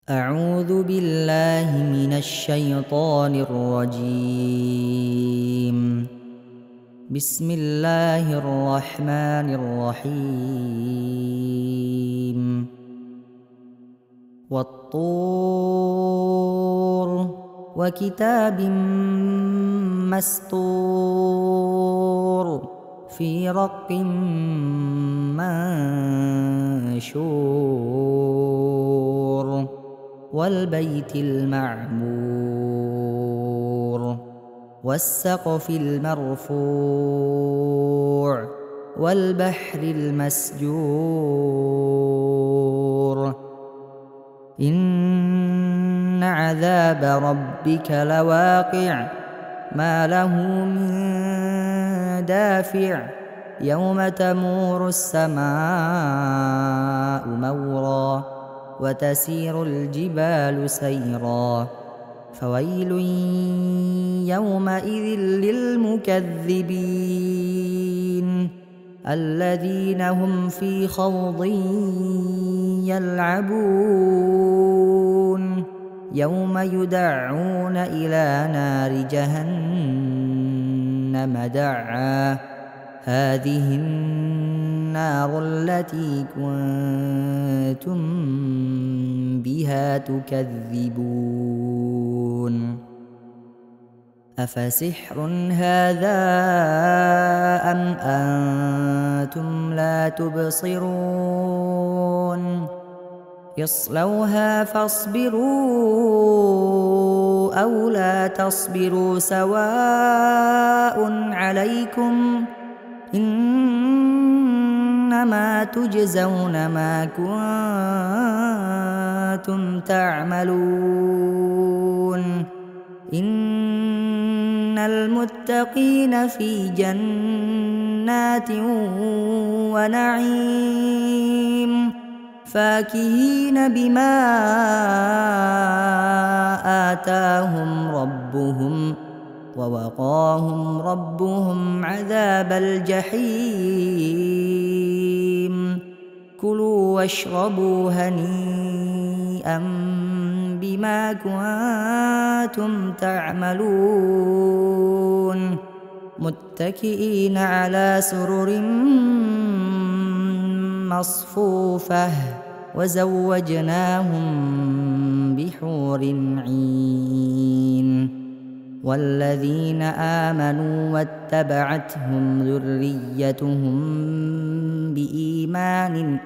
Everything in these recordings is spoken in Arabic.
أعوذ بالله من الشيطان الرجيم. بسم الله الرحمن الرحيم. والطور وكتاب مسطور في رق منشور والبيت المعمور والسقف المرفوع والبحر المسجور إن عذاب ربك لواقع ما له من دافع يوم تمور السماء مورا وتسير الجبال سيرا فويل يومئذ للمكذبين الذين هم في خوض يلعبون يوم يدعون إلى نار جهنم دعا هذه النار التي كنتم بها تكذبون أفسحر هذا أم أنتم لا تبصرون اصلوها فاصبروا أو لا تصبروا سواء عليكم إنما تجزون ما كنتم تعملون إن المتقين في جنات ونعيم فاكهين بما آتاهم ربهم ووقاهم ربهم عذاب الجحيم كلوا واشربوا هنيئا بما كنتم تعملون متكئين على سرر مصفوفة وزوجناهم بحور عين والذين آمنوا واتبعتهم ذريتهم بإيمان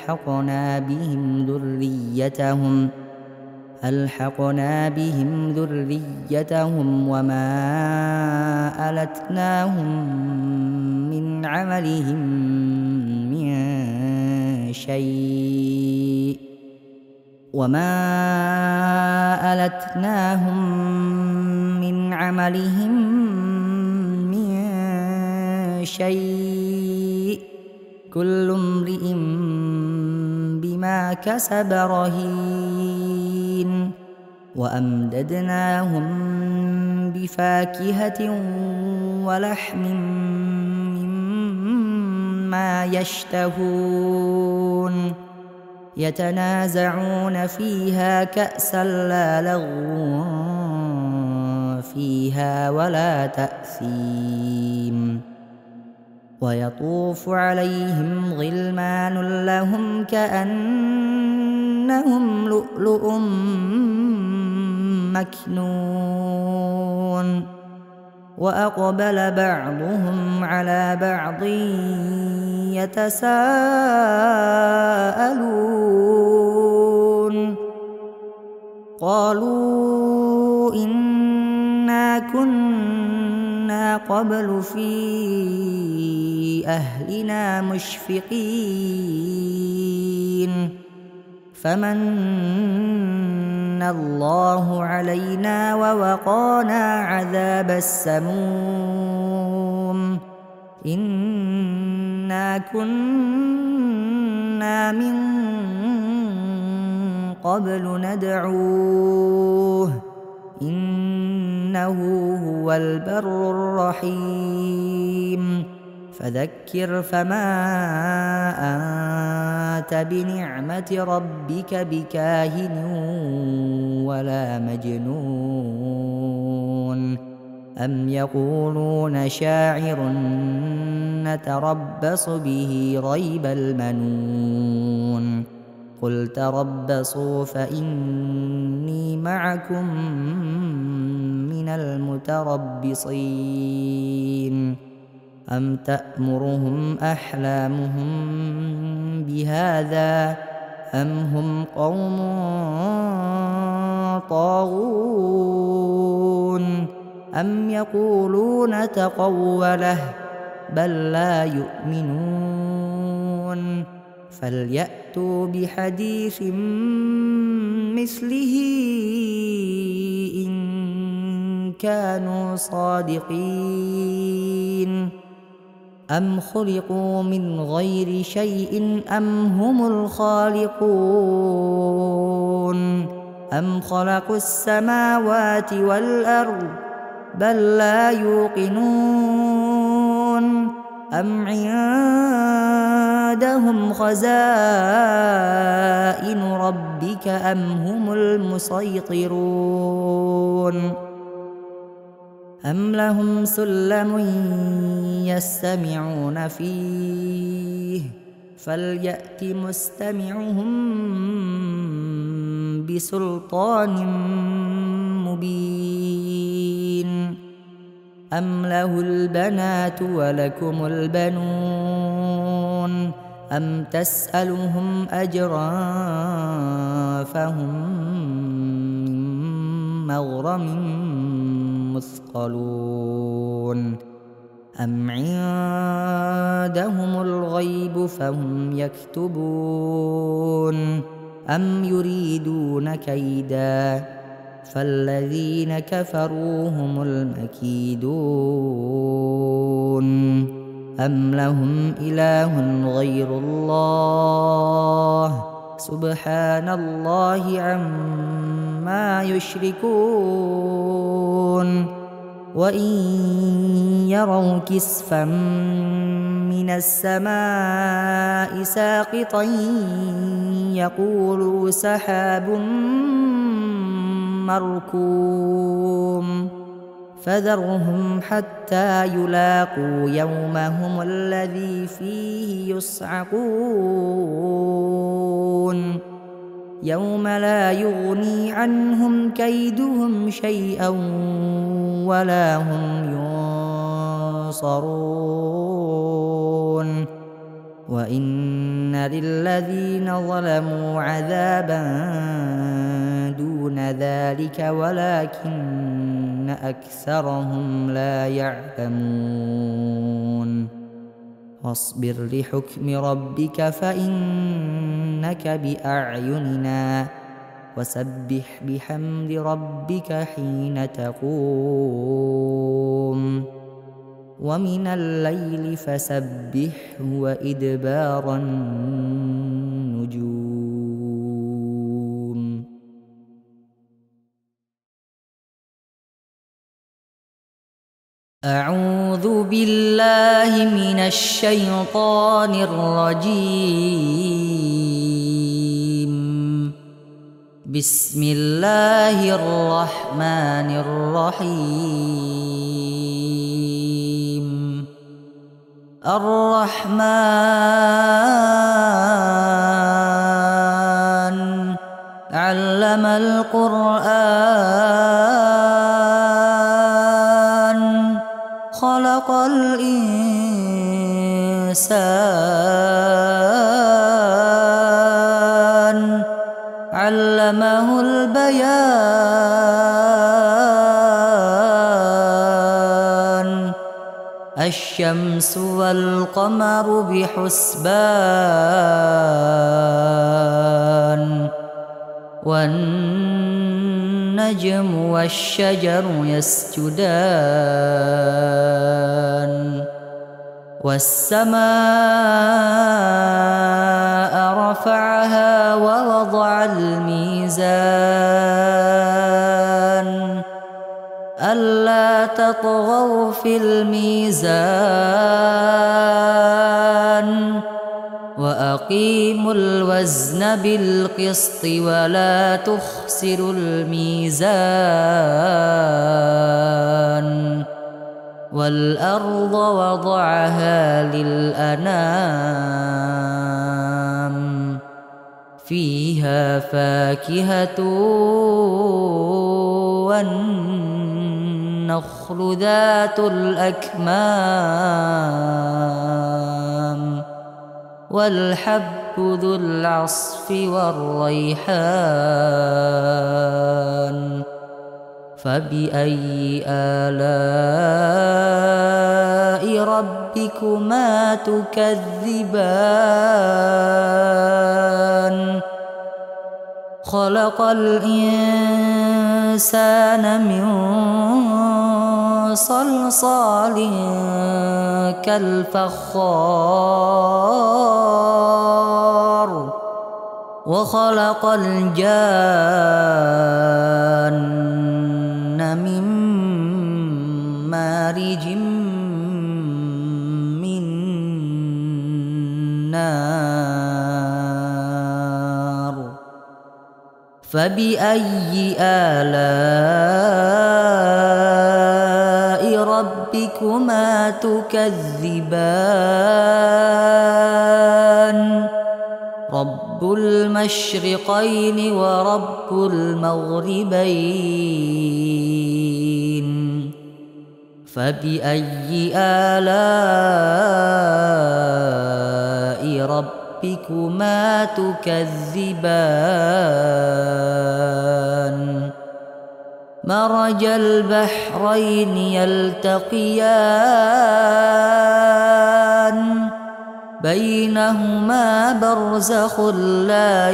ألحقنا بهم ذريتهم وما ألتناهم من عملهم من شيء كل امرئ بما كسب رهين وأمددناهم بفاكهة ولحم مما يشتهون يتنازعون فيها كأسا لا لغو فيها ولا تأثيم ويطوف عليهم غلمان لهم كأنهم لؤلؤ مكنون وأقبل بعضهم على بعض يتساءلون قالوا إنا كنا قبل في أهلنا مشفقين فمن الله علينا ووقانا عذاب السموم إنا كنا من قبل ندعوه إنه هو البر الرحيم فذكر فما أنت بنعمة ربك بكاهن ولا مجنون أم يقولون شاعر نتربص به ريب المنون قل تربصوا فإني معكم من المتربصين أم تأمرهم أحلامهم بهذا أم هم قوم طاغون أم يقولون تقوله بل لا يؤمنون فليأتوا بحديث مثله إن كانوا صادقين أم خلقوا من غير شيء أم هم الخالقون أم خلقوا السماوات والأرض بل لا يوقنون أم عندهم خزائن ربك أم هم المسيطرون أم لهم سلم يستمعون فيه فليأت مستمعهم بسلطان مبين أم له البنات ولكم البنون أم تسألهم أجرا فهم من مغرم مثقلون أم عندهم الغيب فهم يكتبون أم يريدون كيدا فالذين كفروا هم المكيدون أم لهم إله غير الله سبحان الله عما يشركون وإن يروا كسفا من السماء ساقطا يقولوا سحاب مركوم فذرهم حتى يلاقوا يومهم الذي فيه يصعقون يوم لا يغني عنهم كيدهم شيئا ولا هم ينصرون وإن للذين ظلموا عذابا دون ذلك ولكن أكثرهم لا يعلمون واصبر لحكم ربك فإنك بأعيننا وسبح بحمد ربك حين تقوم ومن الليل فسبحه وإدبار النجوم. أعوذ بالله من الشيطان الرجيم. بسم الله الرحمن الرحيم. الرحمن علم القرآن خلق الإنسان علمه البيان الشمس والقمر بحسبان والنجم والشجر يسجدان والسماء رفعها ووضع الميزان ألا تطغوا في الميزان وأقيموا الوزن بالقسط ولا تخسروا الميزان والأرض وضعها للأنام فيها فاكهة والنخل ذات الأكمام والحب ذو العصف والريحان فبأي آلاء ربكما تكذبان خلق الإنسان من صلصال كالفخار وخلق الجان من مارج من نار فبأي آلاء ربكما تكذبان رب المشرقين ورب المغربين فبأي آلاء ربكما تكذبان مرج البحرين يلتقيان بينهما برزخ لا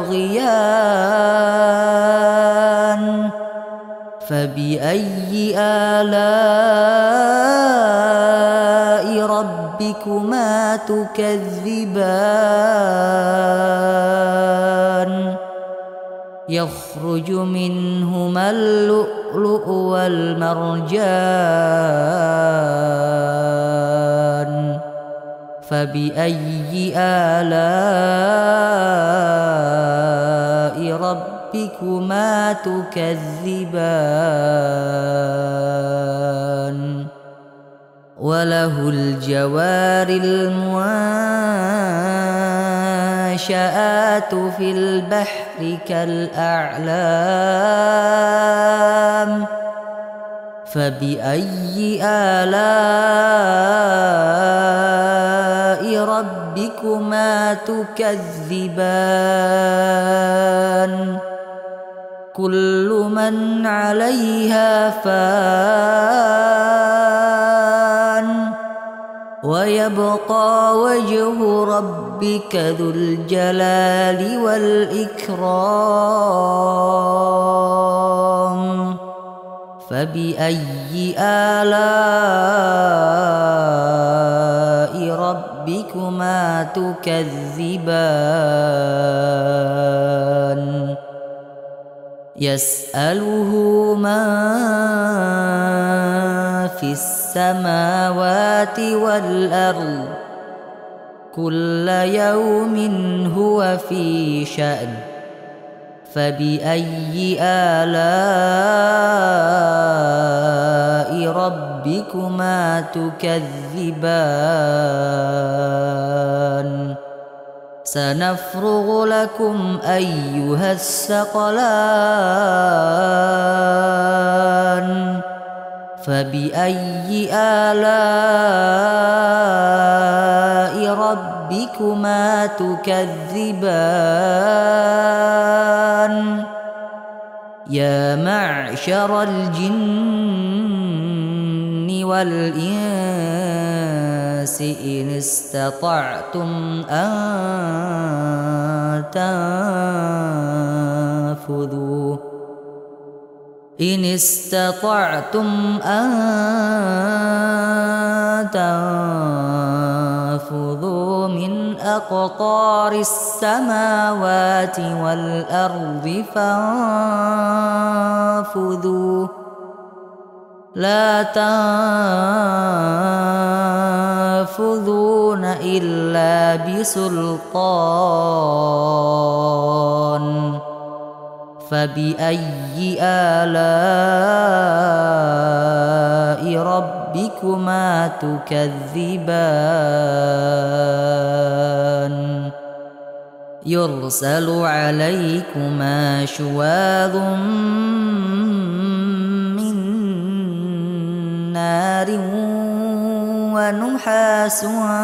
يبغيان فبأي آلاء ربكما تكذبان يخرج منهما اللؤلؤ والمرجان فبأي آلاء ربكما تكذبان وله الجوار المنشآت في البحر كالأعلام فبأي آلاء ربكما تكذبان كل من عليها فان ويبقى وجه ربك ذو الجلال والإكرام فبأي آلاء ربكما تكذبان يسأله من في السماوات والأرض كل يوم هو في شأن فبأي آلاء ربكما تكذبان سنفرغ لكم أيها الثقلان فبأي آلاء ربكما تكذبان يا معشر الجن والإنس إن استطعتم أن تنفذوا من أقطار السماوات والأرض فانفذوا لا تنفذون إلا بسلطان فبأي آلاء ربكما تكذبان يرسل عليكما شواظ من نار ونحاس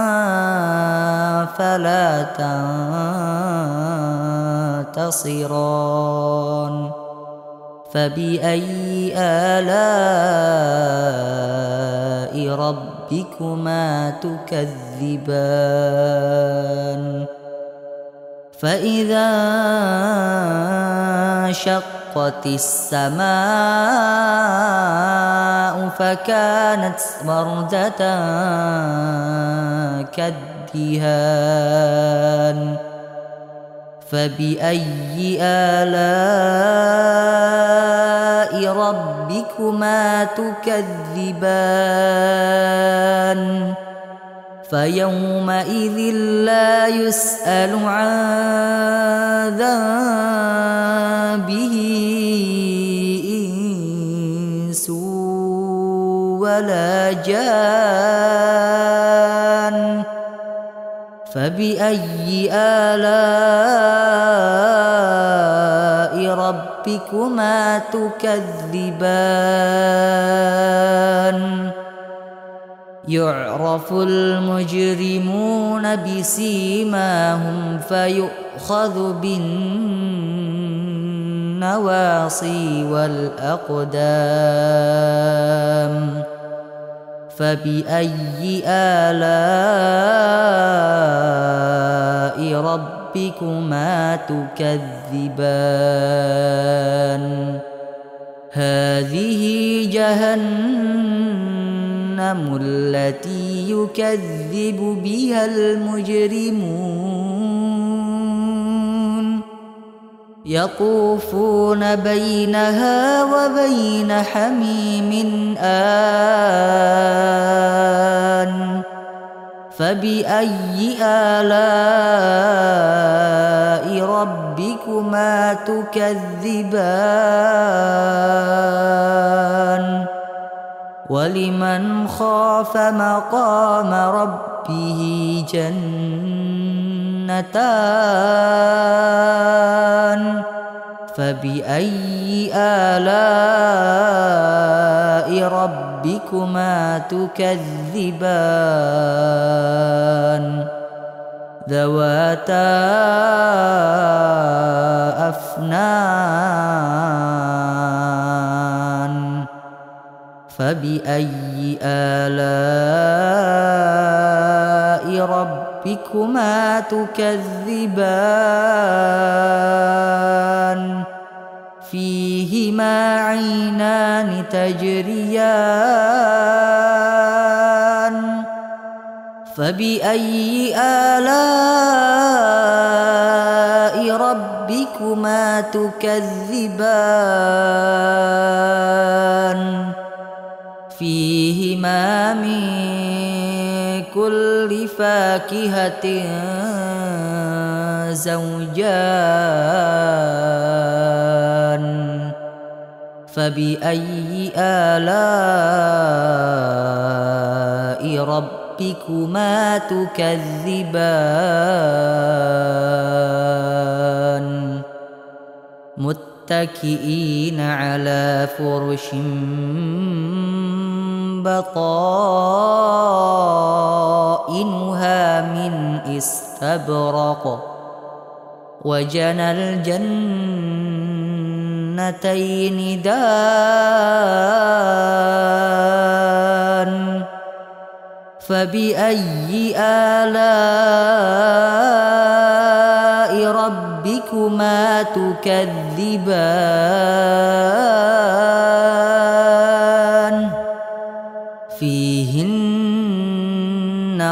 فلا تنتصران فبأي آلاء ربكما تكذبان فإذا انشقت السماء فكانت وردة كالدهان فبأي آلاء ربكما تكذبان فيومئذ لا يسأل عن ذنبه إنس ولا جان فبأي آلاء ربكما تكذبان يعرف المجرمون بسيماهم فيؤخذ بالنواصي والأقدام فبأي آلاء ربكما تكذبان هذه جهنم التي يكذب بها المجرمون يطوفون بينها وبين حميم آن فبأي آلاء ربكما تكذبان ولمن خاف مقام ربه جنتان فبأي آلاء ربكما تكذبان ذواتا أفنان فبأي آلاء ربكما تكذبان فيهما عينان تجريان فبأي آلاء ربكما تكذبان فيهما من كل فاكهة زوجان فبأي آلاء ربكما تكذبان متكئين على فرش بطائنها من استبرق وجنى الجنتين دان فبأي آلاء ربكما تكذبان فيهن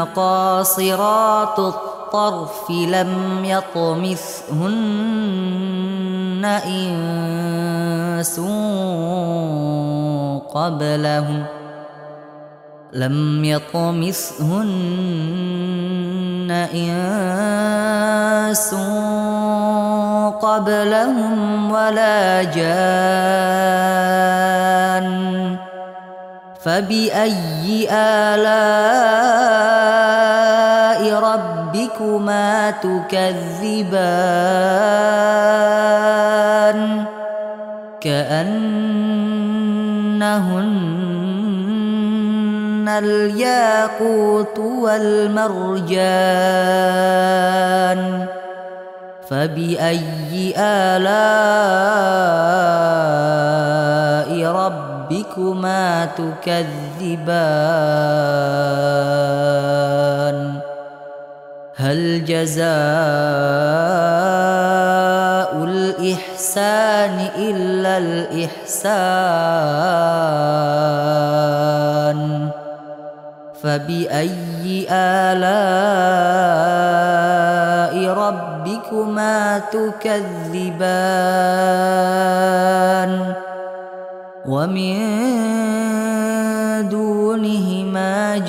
قاصرات الطرف لم يطمثهن إنس قبلهم لم يطمثهن إنس قبلهم ولا جان فبأي آلاء ربكما تكذبان كأنهن الياقوت والمرجان فبأي آلاء ربكما تكذبان هل جزاء الإحسان إلا الإحسان فبأي آلاء ربكما تكذبان ومن دونهما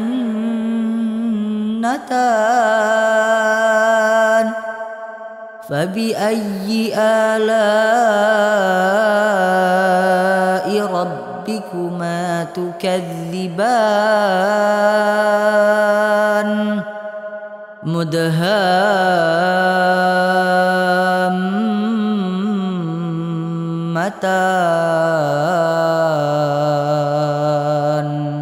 جنتان فبأي آلاء ربكما تكذبان مدهامتان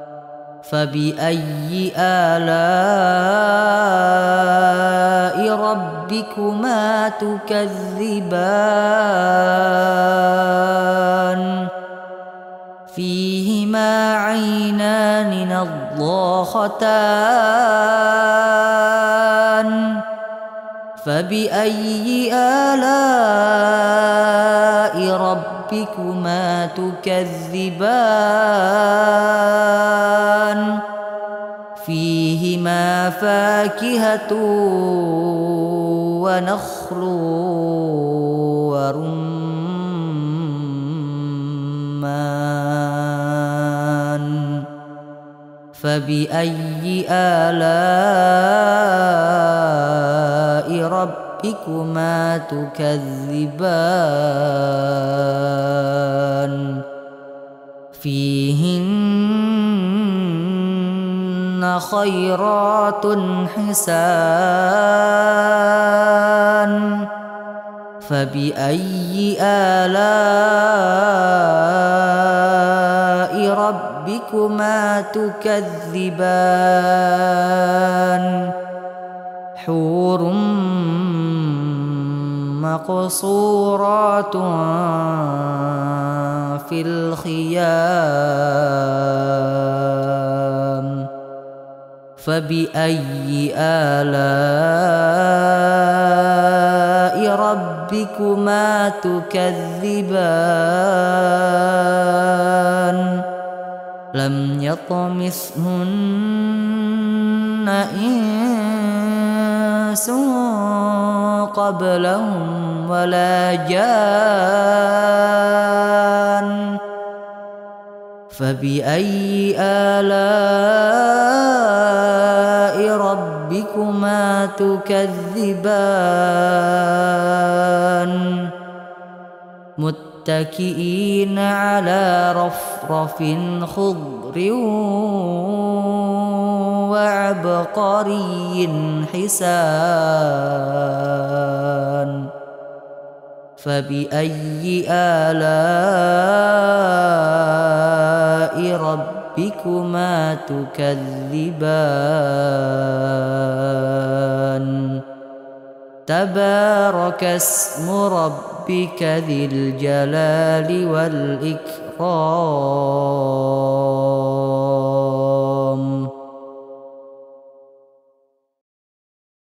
فبأي آلاء ربكما تكذبان فيهما عينان نضاختان فبأي آلاء ربكما تكذبان فيهما فاكهة ونخل ورمان فبأي آلاء ربكما تكذبان فيهن خيرات حسان فبأي آلاء ربكما تكذبان حور مقصورات في الخيام فبأي آلاء ربكما تكذبان لم يطمثهن إنس قبلهم ولا جان فبأي آلاء ربكما تكذبان متكئين على رفرف خضر وعبقري حسان فبأي آلاء ربكما تكذبان تبارك اسم ربك ذي الجلال والإكرام